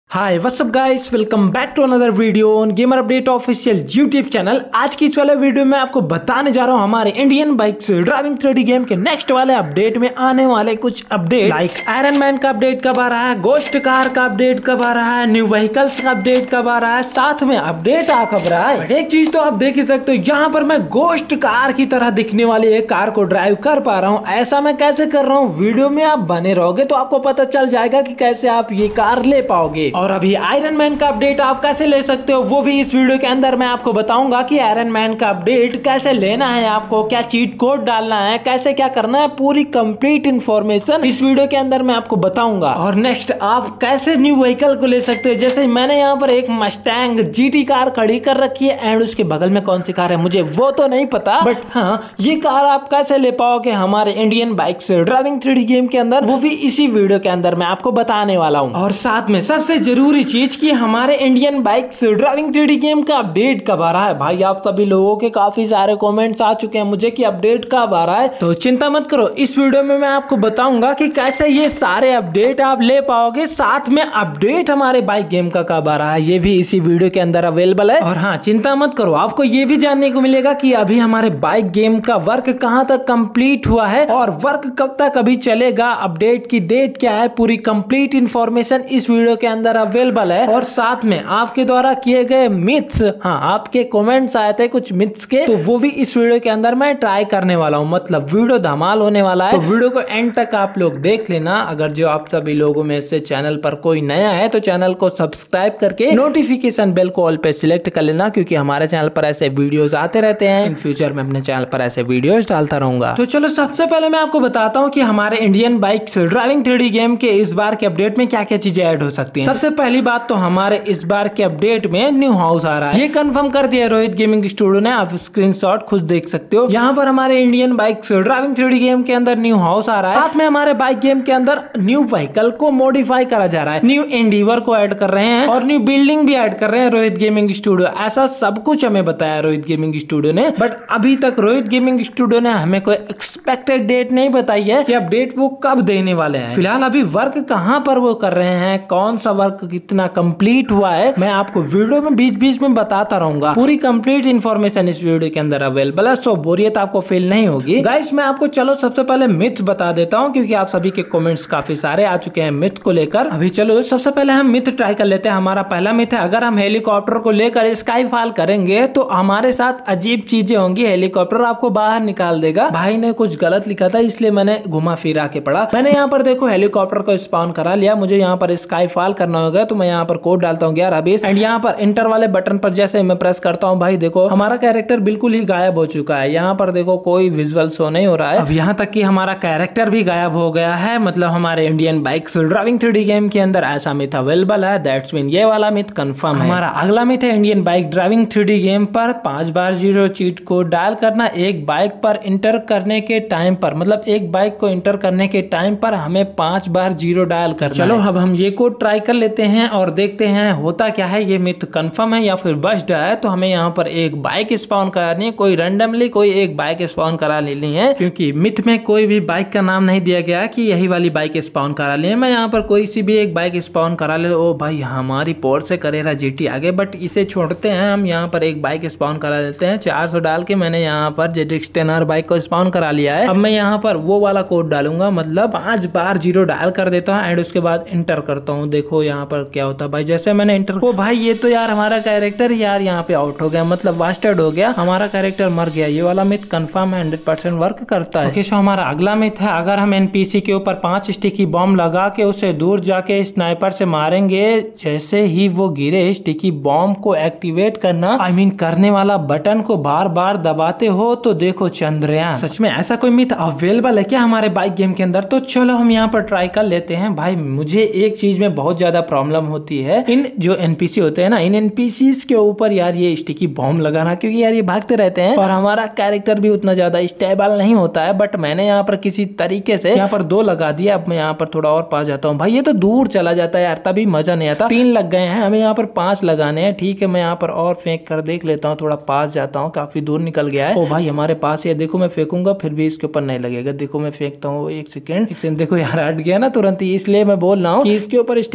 Hi what's up guys, welcome back to another video on gamer update official YouTube channel. आज की इस वाले video में आपको बताने जा रहा हूं हमारे Indian bikes driving 3D game के नेक्स्ट वाले अपडेट में आने वाले कुछ अपडेट लाइक आयरन मैन का अपडेट कब आ रहा है, गोस्ट कार का अपडेट कब आ रहा है, न्यू व्हीकल्स का अपडेट कब आ रहा है, साथ में अपडेट आ कब रहा है। एक चीज तो आप देख ही सकते हो, यहाँ पर मैं गोस्ट कार की तरह दिखने वाली एक कार को ड्राइव कर पा रहा हूँ। ऐसा मैं कैसे कर रहा हूँ, वीडियो में आप बने रहोगे तो आपको पता चल जाएगा कि कैसे आप ये कार ले पाओगे। और अभी आयरन मैन का अपडेट आप कैसे ले सकते हो वो भी इस वीडियो के अंदर मैं आपको बताऊंगा कि आयरन मैन का अपडेट कैसे लेना है, आपको क्या चीट कोड डालना है, कैसे क्या करना है, पूरी कंप्लीट इंफॉर्मेशन इस वीडियो के अंदर मैं आपको बताऊंगा। और नेक्स्ट आप कैसे न्यू व्हीकल को ले सकते हो। जैसे मैंने यहाँ पर एक मस्टैंग जीटी कार खड़ी कर रखी है एंड उसके बगल में कौन सी कार है मुझे वो तो नहीं पता, बट हाँ ये कार आप कैसे ले पाओगे हमारे Indian bikes driving 3D game के अंदर वो भी इसी वीडियो के अंदर मैं आपको बताने वाला हूँ। और साथ में सबसे जरूरी चीज कि हमारे Indian bikes driving 3D game का अपडेट कब आ रहा है। भाई आप सभी लोगों के काफी सारे कमेंट्स आ चुके हैं मुझे कि अपडेट कब आ रहा है, तो चिंता मत करो, इस वीडियो में मैं आपको बताऊंगा कि कैसे ये सारे अपडेट आप ले पाओगे। साथ में अपडेट हमारे बाइक गेम का कब आ रहा है ये भी इसी वीडियो के अंदर अवेलेबल है। और हाँ चिंता मत करो, आपको ये भी जानने को मिलेगा कि अभी हमारे बाइक गेम का वर्क कहां तक कंप्लीट हुआ है और वर्क कब तक अभी चलेगा, अपडेट की डेट क्या है, पूरी कंप्लीट इंफॉर्मेशन इस वीडियो के अंदर अवेलेबल है। और साथ में आपके द्वारा किए गए मिथ्स, हाँ आपके कमेंट्स आए थे कुछ मिथ्स के, तो वो भी इस वीडियो के अंदर मैं ट्राई करने वाला हूँ। मतलब वीडियो धमाल होने वाला है, तो वीडियो को एंड तक आप लोग देख लेना। अगर जो आप सभी लोगों में से चैनल पर कोई नया है तो चैनल को सब्सक्राइब करके नोटिफिकेशन बेल को ऑल पे सिलेक्ट कर लेना, क्योंकि हमारे चैनल पर ऐसे वीडियोस आते रहते हैं। इन फ्यूचर में अपने चैनल पर ऐसे वीडियोस डालता रहूंगा। तो चलो सबसे पहले मैं आपको बताता हूँ कि हमारे Indian bikes driving 3D game के इस बार के अपडेट में क्या क्या चीजें ऐड हो सकती हैं। सबसे पहली बात तो हमारे इस बार के अपडेट में न्यू हाउस आ रहा है, ये कंफर्म कर दिया रोहित गेमिंग स्टूडियो ने। आप स्क्रीनशॉट खुद देख सकते हो, यहाँ पर हमारे Indian bikes driving 3D game के अंदर न्यू हाउस आ रहा है। साथ में हमारे बाइक गेम के अंदर न्यू व्हीकल को मॉडिफाई करा जा रहा है, न्यू एंडीवर को ऐड कर रहे हैं और न्यू बिल्डिंग भी ऐड कर रहे हैं रोहित गेमिंग स्टूडियो। ऐसा सब कुछ हमें बताया रोहित गेमिंग स्टूडियो ने, बट अभी तक रोहित गेमिंग स्टूडियो ने हमें कोई एक्सपेक्टेड डेट नहीं बताई है कि अपडेट वो कब देने वाले हैं। फिलहाल अभी वर्क कहाँ पर वो कर रहे हैं, कौन सा वर्क कितना कंप्लीट हुआ है, मैं आपको वीडियो में बीच बीच में बताता रहूंगा। पूरी कंप्लीट इन्फॉर्मेशन इस वीडियो के अंदर अवेलेबल है, सो बोरियत आपको फील नहीं होगी। गाइस मैं आपको चलो सबसे पहले मिथ बता देता हूँ, क्योंकि आप सभी के कमेंट्स काफी सारे आ चुके हैं मिथ को लेकर। अभी चलो सबसे पहले हम मिथ ट्राई कर लेते हैं। हमारा पहला मिथ है, अगर हम हेलीकॉप्टर को लेकर स्काई फॉल करेंगे तो हमारे साथ अजीब चीजें होंगी, हेलीकॉप्टर आपको बाहर निकाल देगा। भाई ने कुछ गलत लिखा था इसलिए मैंने घुमा फिरा के पढ़ा। मैंने यहाँ पर देखो हेलीकॉप्टर को स्पॉन करा लिया, मुझे यहाँ पर स्काई फॉल करना होगा तो मैं यहाँ पर कोड डालता हूँ 1120 एंड यहाँ पर इंटर वाले बटन पर जैसे मैं प्रेस करता हूँ भाई देखो हमारा कैरेक्टर बिल्कुल ही गायब हो चुका है। यहाँ पर देखो कोई विजुअल शो नहीं हो रहा है। अब यहाँ तक कि हमारा कैरेक्टर भी गायब हो गया है। मतलब हमारे Indian bikes driving 3D game के अंदर ऐसा मिथ अवेलेबल है, दैट्स मीन ये वाला मिथ कंफर्म है। हमारा अगला मिथ है, Indian bike driving 3D game पर 5 बार 0 चीट कोड डायल करना एक बाइक पर इंटर करने के टाइम पर, मतलब एक बाइक को इंटर करने के टाइम पर हमें 5 बार 0 डायल करना। चलो अब हम ये कोड ट्राई कर लेते हैं और देखते हैं होता क्या है, ये मिथ कंफर्म है या फिर बस्ट है। तो हमें यहाँ पर एक बाइक स्पॉन करानी है, कोई रैंडमली कोई एक बाइक स्पॉन करा लेनी है, क्योंकि मिथ में कोई भी बाइक का नाम नहीं दिया गया कि यही वाली बाइक स्पॉन करा लेनी है। मैं यहाँ पर कोई सी भी एक बाइक स्पॉन करा ले। ओ भाई हमारी पोर्शे करेरा जीटी आगे, बट इसे छोड़ते हैं, हम यहाँ पर एक बाइक स्पॉन करा लेते हैं। 400 डाल के मैंने यहाँ पर ZX 10R बाइक को स्पॉन करा लिया है। अब मैं यहाँ पर वो वाला कोड डालूंगा, मतलब 5 बार 0 डायल कर देता हूँ एंड उसके बाद इंटर करता हूँ। देखो यहाँ पर क्या होता है भाई, जैसे मैंने इंटर को भाई ये तो यार हमारा कैरेक्टर यार यहाँ पे आउट हो गया, मतलब वास्टेड हो गया, हमारा कैरेक्टर मर गया। ये वाला मिथ कंफर्म है, 100% वर्क करता है। ओके सो हमारा अगला मिथ है, अगर हम एनपीसी के ऊपर 5 स्टिकी बॉम्ब लगा के उसे दूर जाके स्नाइपर से मारेंगे, जैसे ही वो गिरे स्टिकी बॉम्ब को एक्टिवेट करना करने वाला बटन को बार बार दबाते हो तो देखो चंद्रयान। सच में ऐसा कोई मिथ अवेलेबल है क्या हमारे बाइक गेम के अंदर? तो चलो हम यहाँ पर ट्राई कर लेते हैं। भाई मुझे एक चीज में बहुत ज्यादा प्रॉब्लम होती है, इन जो एनपीसी होते हैं ना, इन एनपीसीज के ऊपर यार ये स्टिकी बॉम्ब लगाना, क्योंकि यार ये भागते रहते हैं और हमारा कैरेक्टर भी उतना ज्यादा स्टेबल नहीं होता है। बट मैंने यहाँ पर किसी तरीके से यहाँ पर 2 लगा दिया। अब मैं यहाँ पर थोड़ा और पास जाता हूँ। भाई ये तो दूर चला जाता है यार, तभी मजा नहीं आता। 3 लग गए हैं, हमें यहाँ पर 5 लगाने हैं। ठीक है मैं यहाँ पर और फेंक कर देख लेता हूँ, थोड़ा पास जाता हूँ, काफी दूर निकल गया है। ओ भाई हमारे पास है, देखो मैं फेंकूंगा फिर भी इसके ऊपर नहीं लगेगा। देखो मैं फेंकता हूँ, एक सेकंड देखो यार हट गया ना तुरंत ही, इसलिए मैं बोल रहा हूँ कि इसके ऊपर स्टिकी बॉम्ब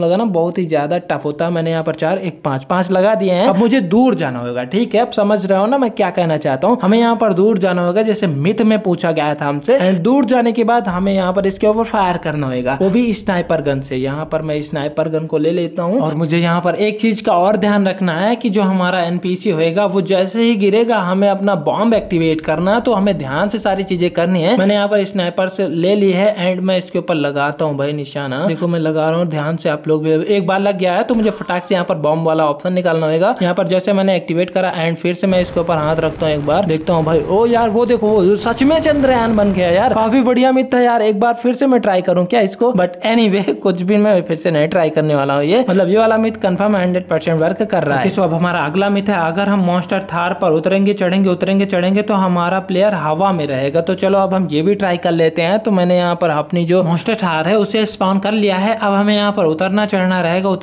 लगा ना बहुत ही ज्यादा टफ होता है। मैंने यहाँ पर 4 1 5 5 लगा दिए हैं। अब मुझे दूर जाना होगा, ठीक है, अब समझ रहे हो ना मैं क्या कहना चाहता हूँ। हमें यहाँ पर दूर जाना होगा, जैसे मिथ में पूछा गया था हमसे। एंड दूर जाने के बाद हमें यहाँ पर इसके ऊपर फायर करना होगा, वो भी स्नाइपर गन से। यहाँ पर मैं स्नाइपर गन को ले लेता हूँ। और मुझे यहाँ पर एक चीज का और ध्यान रखना है कि जो हमारा एनपीसी होएगा वो जैसे ही गिरेगा हमें अपना बॉम्ब एक्टिवेट करना, तो हमें ध्यान से सारी चीजें करनी है। मैंने यहाँ पर स्नाइपर से ले ली है एंड मैं इसके ऊपर लगाता हूँ भाई निशाना। देखो मैं लगा रहा हूँ, ध्यान से आप लोग भी। एक बार लग गया है तो मुझे फटाक से यहाँ पर बॉम्ब वाला ऑप्शन निकालना होगा। यहाँ पर जैसे मैंने एक्टिवेट करा एंड फिर से मैं इसके ऊपर हाथ रखता हूँ, एक बार देखता हूँ भाई। ओ यार वो देखो, वो सच में चंद्रयान बन गया यार, काफी बढ़िया मिथ था यार। एक बार फिर से मैं ट्राई करूँ क्या इसको? बट एनीवे कुछ भी मैं फिर से नहीं ट्राई करने वाला हूँ। ये मतलब ये वाला मिथ कंफर्म 100% वर्क कर रहा है। अब हमारा अगला मिथ है, अगर हम मॉन्स्टर थार पर उतरेंगे चढ़ेंगे तो हमारा प्लेयर हवा में रहेगा। तो चलो अब हम ये भी ट्राई कर लेते हैं। तो मैंने यहाँ पर अपनी जो मॉन्स्टर थार है उसे स्पॉन कर लिया है। अब हमें यहाँ पर उतरना चढ़ना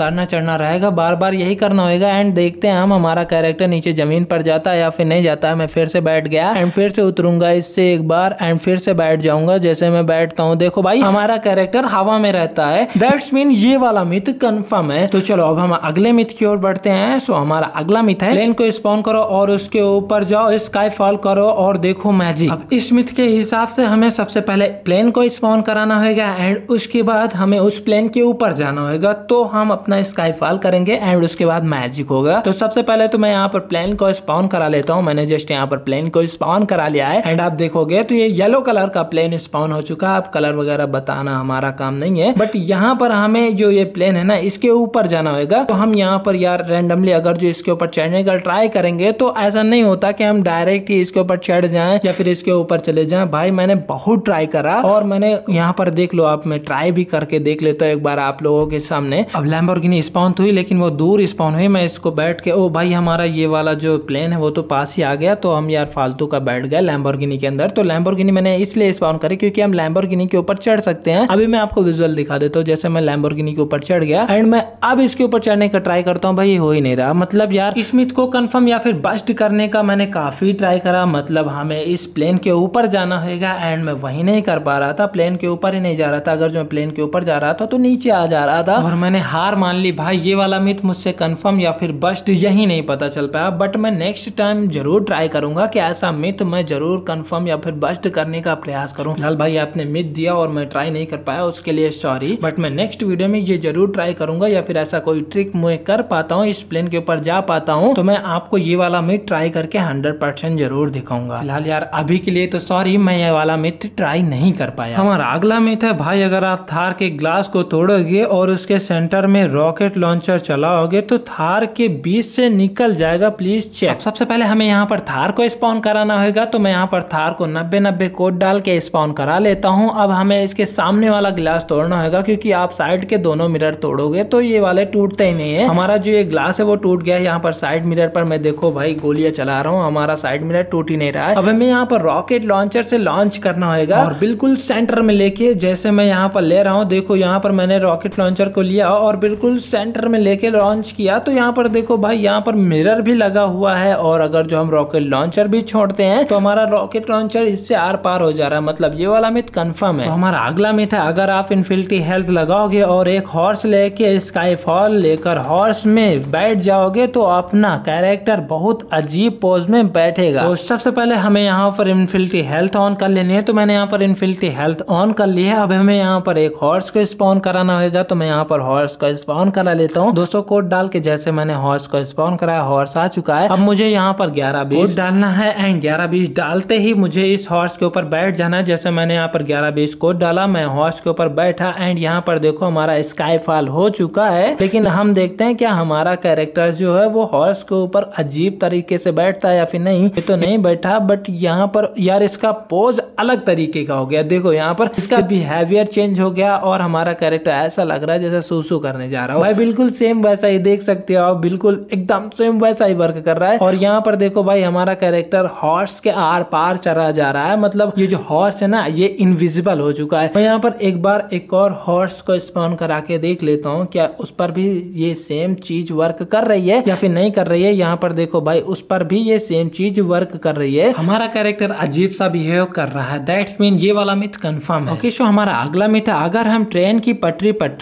रहेगा, बार बार यही करना होगा। एंड देखते हैं हम हमारा कैरेक्टर नीचे जमीन पर जाता है या फिर नहीं जाता है। मैं फिर से बैठ गया एंड फिर से उतरूंगा इससे एक बार एंड फिर से बैठ जाऊंगा। जैसे मैं बैठता हूँ देखो भाई हमारा कैरेक्टर हवा में रहता है। दैट्स मीन ये वाला मिथ कंफर्म है। तो चलो अब हम अगले मिथ की ओर बढ़ते हैं। सो हमारा अगला मिथ है, प्लेन को स्पॉन करो और उसके ऊपर जाओ, स्काई फॉल करो और देखो मैजिक। अब इस मिथ के हिसाब से हमें सबसे पहले प्लेन को स्पॉन कराना होगा एंड उसके बाद हमें उस प्लेन के ऊपर जाना होगा, तो हम अपना स्काई फॉल करेंगे एंड उसके बाद मैजिक होगा। तो सबसे पहले तो मैं यहाँ पर प्लेन को स्पॉन करा लेता हूँ। मैंने जस्ट यहाँ पर प्लेन को स्पॉन करा लिया है एंड आप देखोगे तो ये येलो कलर का प्लेन स्पॉन हो चुका है। अब कलर वगैरह बताना हमारा काम नहीं है, बट यहाँ पर हमें जो ये प्लेन है ना इसके ऊपर जाना होगा। तो हम यहाँ पर यार रैंडमली अगर जो इसके ऊपर चढ़ने का ट्राई करेंगे तो ऐसा नहीं होता कि हम डायरेक्ट ही इसके ऊपर चढ़ जाएं या फिर इसके ऊपर चले जाएं। भाई मैंने बहुत ट्राई करा और मैंने यहाँ पर देख लो आप, मैं ट्राई भी करके देख लेता हूँ एक बार आप लोगों के सामने। अब लैम्बोर्गिनी स्पॉन हुई लेकिन वो दूर स्पॉन हुई। मैं इसको बैठ के, ओ भाई हमारा ये वाला जो प्लेन है वो तो पास ही आ गया। तो हम यार फालतू का बैठ गए लैम्बोर्गिनी के अंदर। तो लैम्बोर्गिनी मैंने इसलिए स्पॉन करी क्योंकि हम लैम्बोर्गिनी के ऊपर चढ़ सकते हैं। अभी मैं आपको विजुअल दिखा देता हूँ। जैसे मैं लैम्बोर्गिनी के ऊपर चढ़ गया एंड मैं अब इसके ऊपर चढ़ने का ट्राई करता हूँ, भाई हो ही नहीं रहा। मतलब यार इस मिथ को कंफर्म या फिर बस्ट करने का मैंने काफी ट्राई करा। मतलब हमें इस प्लेन के ऊपर जाना होगा एंड मैं वही नहीं कर पा रहा था, प्लेन के ऊपर ही नहीं जा रहा था। अगर जो मैं प्लेन के ऊपर जा रहा था तो नीचे आ जा रहा था और मैंने हार मान ली। भाई ये वाला मिथ मुझसे कंफर्म या फिर बस्ट यही नहीं पता चल पाया। बट मैं नेक्स्ट टाइम जरूर ट्राई करूंगा कि ऐसा मिथ मैं जरूर कंफर्म या फिर बस्ट करने का प्रयास करूं। फिलहाल भाई आपने मिथ दिया और मैं ट्राई नहीं कर पाया, उसके लिए सॉरी। बट मैं नेक्स्ट वीडियो में ये जरूर ट्राई करूंगा या फिर ऐसा कोई ट्रिक मैं कर पाता हूँ, इस प्लेन के ऊपर जा पाता हूँ, तो मैं आपको ये वाला मिथ ट्राई करके 100% जरूर दिखाऊंगा। फिलहाल यार अभी के लिए तो सॉरी, मैं ये वाला मिथ ट्राई नहीं कर पाया। हमारा अगला मिथ है, भाई अगर आप थार के ग्लास को तोड़ोगे और उसके सेंटर में रॉकेट लॉन्चर चलाओगे तो थार के बीच से निकल जाएगा, प्लीज चेक। सबसे पहले हमें यहाँ पर थार को स्पॉन कराना होगा। तो मैं यहाँ पर थार को 90-90 कोड डाल के स्पॉन करा लेता हूँ। अब हमें इसके सामने वाला ग्लास तोड़ना होगा क्योंकि आप साइड के दोनों मिरर तोड़ोगे तो ये वाले टूटते ही नहीं है। हमारा जो ये ग्लास है वो टूट गया है। यहाँ पर साइड मिरर पर मैं देखो भाई गोलियां चला रहा हूँ, हमारा साइड मिरर टूट ही नहीं रहा है। अब हमें यहाँ पर रॉकेट लॉन्चर से लॉन्च करना होगा और बिल्कुल सेंटर में लेके, जैसे मैं यहाँ पर ले रहा हूँ, देखो यहाँ पर मैंने रॉकेट लॉन्चर को लिया और बिल्कुल सेंटर में लेके लॉन्च किया। तो यहाँ पर देखो भाई यहाँ पर मिरर भी लगा हुआ है और अगर जो हम रॉकेट लॉन्चर भी छोड़ते हैं तो हमारा रॉकेट लॉन्चर इससे आर पार हो जा रहा है। मतलब ये वाला मिथ कंफर्म है। तो हमारा अगला मिथ है, अगर आप इन्फिनिटी हेल्थ लगाओगे और एक हॉर्स लेके स्काई फॉल लेकर हॉर्स में बैठ जाओगे तो अपना कैरेक्टर बहुत अजीब पोज में बैठेगा। तो सबसे पहले हमें यहाँ पर इन्फिनिटी हेल्थ ऑन कर लेनी है। तो मैंने यहाँ पर इन्फिनिटी हेल्थ ऑन कर ली है। अब हमें यहाँ पर एक हॉर्स को स्पॉन कराना होगा। तो मैं यहाँ पर हॉर्स को स्पॉन करा लेता हूँ 200 कोड डाल के। जैसे मैंने हॉर्स को स्पॉन कराया, हॉर्स आ चुका है। अब मुझे यहाँ पर 11-20 डालना है एंड 11-20 डालते ही मुझे इस हॉर्स के ऊपर बैठ जाना है। जैसे मैंने यहाँ पर 11-20 कोड डाला, मैं हॉर्स के ऊपर बैठा एंड यहाँ पर देखो हमारा स्काई फॉल हो चुका है। लेकिन हम देखते हैं क्या हमारा कैरेक्टर जो है वो हॉर्स के ऊपर अजीब तरीके से बैठता है या फिर नहीं। ये तो नहीं बैठा, बट यहाँ पर यार इसका पोज अलग तरीके का हो गया। देखो यहाँ पर इसका बिहेवियर चेंज हो गया और हमारा कैरेक्टर ऐसा लग रहा है जैसे सूसू करने जा रहा हो। भाई बिल्कुल सेम वैसा ही देख सकते हो आप, बिल्कुल एकदम सेम वैसा ही वर्क कर रहा है। और यहाँ पर देखो भाई हमारा कैरेक्टर हॉर्स के आर पार चला जा रहा है। मतलब ये जो हॉर्स है ना ये इनविजिबल हो चुका है। मैं यहाँ पर एक बार एक और हॉर्स को स्पॉन करा के देख लेता हूँ क्या उस पर भी ये सेम चीज वर्क कर रही है या फिर नहीं कर रही है। यहाँ पर देखो भाई उस पर भी ये सेम चीज वर्क कर रही है। हमारा कैरेक्टर अजीब सा बिहेव कर रहा है। दैट्स मीन ये वाला मिथ कंफर्म है। ओके, सो हमारा अगला मिथ है, अगर हम ट्रेन की पटरी पर ट्रक की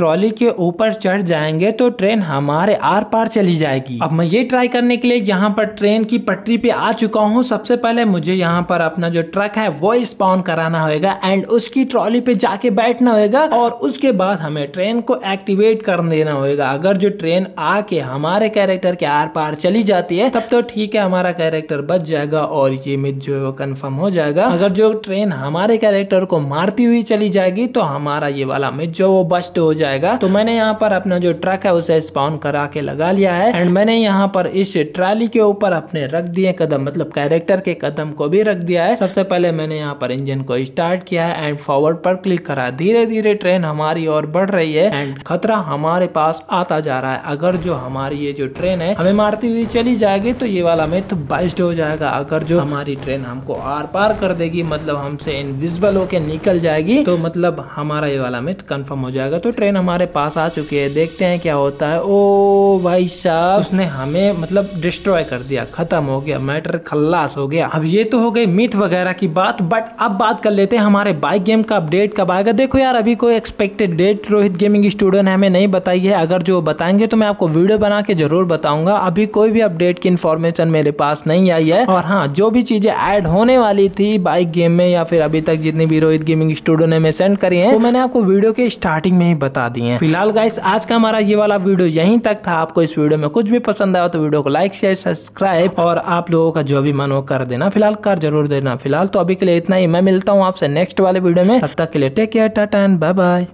ट्रॉली के ऊपर चढ़ जाएंगे तो ट्रेन हमारे आर पार चली जाएगी। अब मैं ये ट्राई करने के लिए यहाँ पर ट्रेन की पटरी पे आ चुका हूँ। सबसे पहले मुझे यहाँ पर अपना जो ट्रक है वो स्पॉन कराना होगा एंड उसकी ट्रॉली पे जाके बैठना होगा और उसके बाद हमें ट्रेन को एक्टिवेट कर देना होगा। अगर जो ट्रेन आके हमारे कैरेक्टर के आर पार चली जाती है तब तो ठीक है, हमारा कैरेक्टर बच जाएगा और ये मिथ जो है वो कंफर्म हो जाएगा। अगर जो ट्रेन हमारे कैरेक्टर को मारती हुई चली जाएगी तो हमारा ये वाला मिथ जो वो बस्ट हो जाएगा। तो मैंने यहाँ पर अपना जो ट्रक है उसे स्पॉन करा के लगा लिया है एंड मैंने यहाँ पर इस ट्राली के ऊपर अपने रख दिए कदम, मतलब कैरेक्टर के कदम को भी रख दिया है। सबसे पहले मैंने यहाँ पर इंजन को स्टार्ट किया है एंड फॉरवर्ड पर क्लिक करा। धीरे धीरे ट्रेन हमारी ओर बढ़ रही है एंड खतरा हमारे पास आता जा रहा है। अगर जो हमारी ये जो ट्रेन है हमें मारती हुई चली जाएगी तो ये वाला मिथ बस्ट हो जाएगा। अगर जो हमारी ट्रेन हमको आर पार कर देगी, मतलब हमसे इनविजिबल होके निकल जाएगी, तो मतलब हमारा ये वाला मिथ कंफर्म हो जाएगा। तो ट्रेन हमारे पास आ चुकी है, देखते हैं क्या होता है। ओ भाई साहब, उसने हमें मतलब डिस्ट्रॉय कर दिया, खत्म हो गया, मैटर खल्लास हो गया। अब ये तो हो गई मिथ वगैरह की बात, बट अब बात कर लेते हैं हमारे बाइक गेम का अपडेट कब आएगा। देखो यार, अभी कोई expected date Rohit gaming studio ने हमें नहीं बताई है। अगर जो बताएंगे तो मैं आपको वीडियो बना के जरूर बताऊंगा। अभी कोई भी अपडेट की इन्फॉर्मेशन मेरे पास नहीं आई है। और हाँ, जो भी चीजें ऐड होने वाली थी बाइक गेम में या फिर अभी तक जितनी भी रोहित गेमिंग स्टूडियो ने सेंड करी है वो मैंने आपको वीडियो के स्टार्टिंग में ही बता दी है। फिलहाल गाइस, आज का हमारा ये वाला वीडियो यहीं तक था। आपको इस वीडियो में कुछ भी पसंद आया तो वीडियो को लाइक शेयर सब्सक्राइब और आप लोगों का जो भी मन हो कर देना, फिलहाल कर जरूर देना। फिलहाल तो अभी के लिए इतना ही, मैं मिलता हूँ आपसे नेक्स्ट वाले वीडियो में। तब तक के लिए take care, tata and bye bye.